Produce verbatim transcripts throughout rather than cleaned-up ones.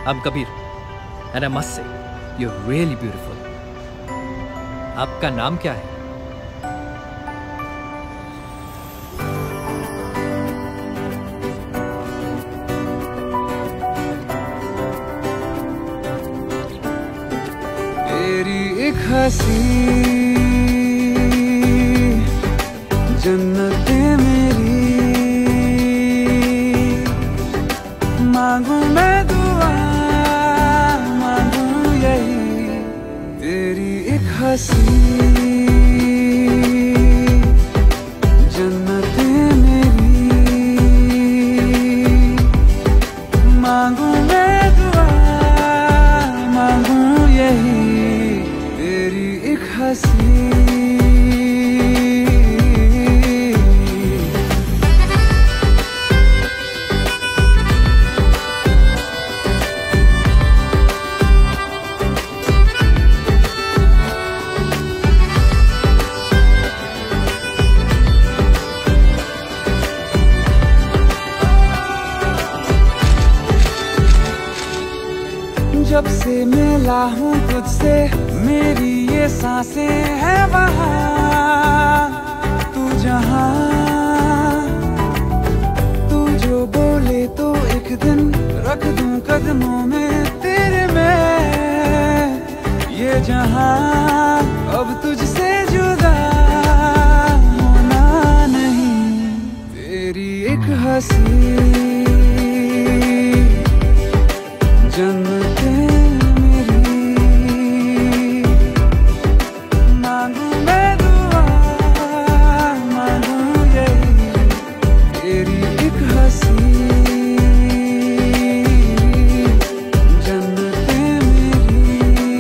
I'm Kabir, and I must say, you're really beautiful. आपका नाम क्या है? तेरी एक हंसी जन्नते मेरी, मांगू मैं दुआ, मांगू यही तेरी एक हंसी जन्नते मेरी, मांगू मैं दुआ, मांगू यही तेरी एक हंसी। जब से मिला हूँ तुझसे मेरी ये सांसें हैं वहाँ, तू जहाँ, तू जो बोले तो एक दिन रख दूँ कदमों में तेरे मैं, ये जहाँ अब तुझसे जुदा होना नहीं, तेरी एक हंसी जन्नते मेरी, मांगू मैं दुआ, मांगू यही तेरी एक हंसी जन्नते मेरी,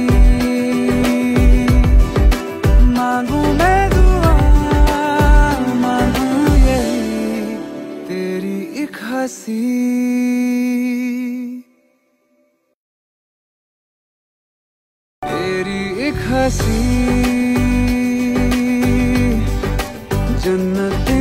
मांगू मैं दुआ, मांगू यही तेरी एक हंसी। तेरी एक हंसी जन्नत